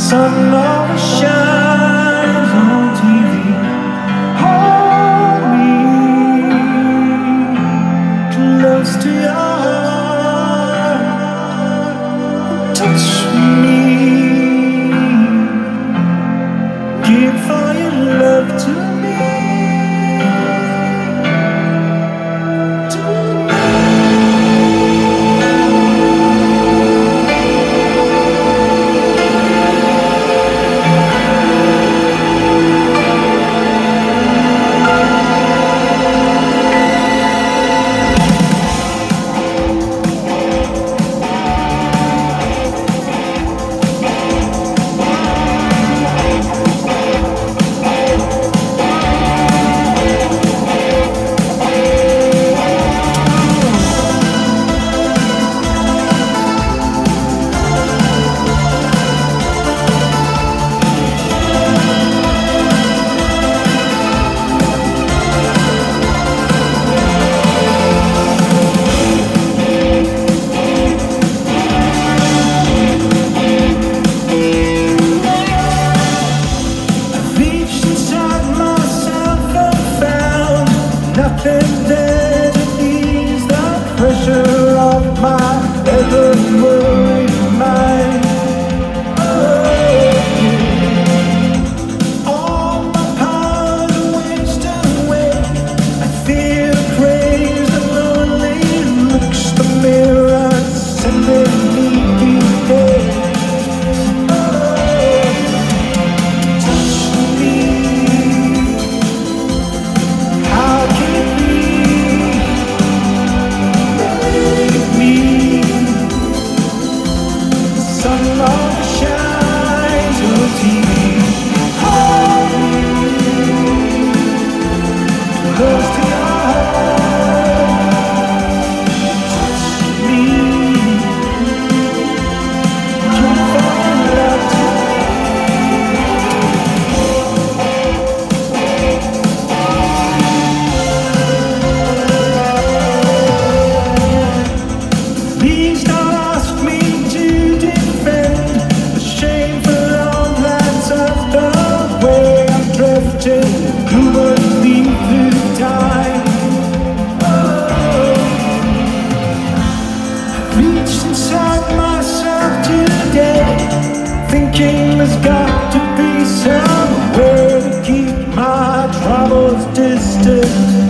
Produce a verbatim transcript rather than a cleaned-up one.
sun always shines on T V. Hold me close to your heart, touch me, give all your love to me. Nothing there to ease the pressure of my ever-worried mind. Oh, yeah. All my power wasted away. I feel crazy and lonely. Looks the mirror sending me away. Close to your heart, touch me, give all your love to me. Please don't ask me to defend the shameful wrong that's of the way I'm drifting. Who would leave through time? Oh, reached inside myself today, thinking there's got to be some way to keep my troubles distant.